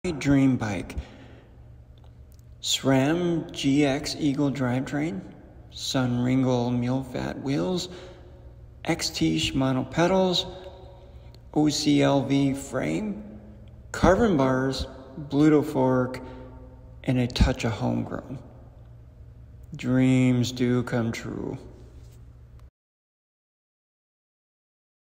Dream bike. SRAM GX Eagle drivetrain, SUNRIGLE mulefut wheels, XT Shimano pedals, OCLV frame, carbon bars, Bluto fork, and a touch of homegrown. Dreams do come true.